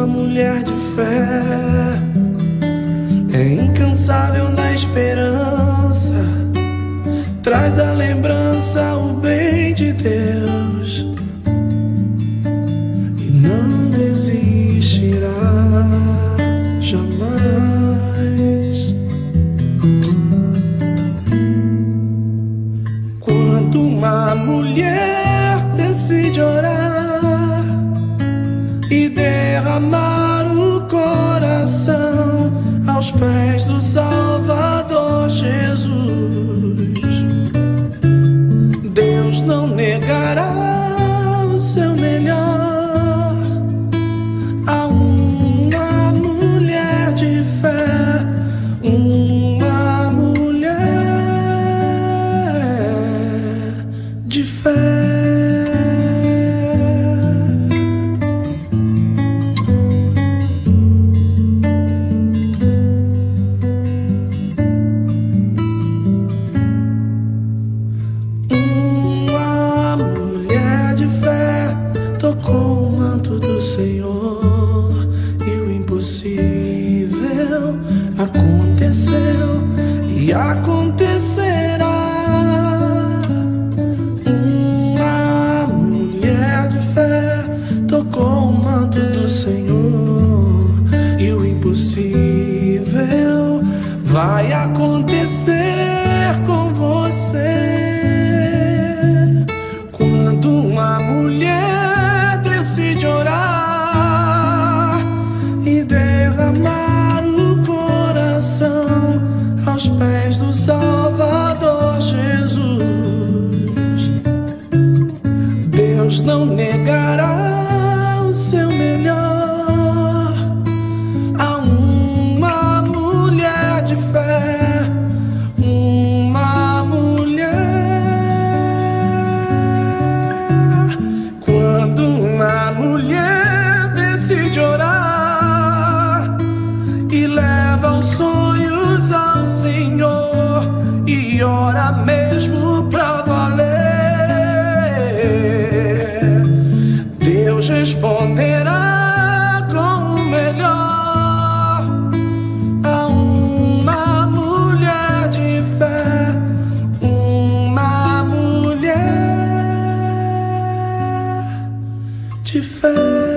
uma mulher de fé, é incansável na esperança, traz da lembrança o bem de Deus e não desistirá jamais. Quando uma mulher decide orar e derramar o coração aos pés do Salvador Jesus, Deus não negará o seu melhor a uma mulher de fé, uma mulher de fé. Tocou o manto do Senhor e o impossível aconteceu e acontecerá. Uma mulher de fé tocou o manto do Senhor e o impossível vai acontecer com você. Quando uma mulher decide orar e derramar o coração aos pés do Salvador Jesus, Deus não negará o seu melhor a uma mulher de fé, uma mulher. Quando uma mulher decide orar e leva os sonhos ao Senhor e ora mesmo pra valer, Deus responderá com o melhor a uma mulher de fé, uma mulher de fé.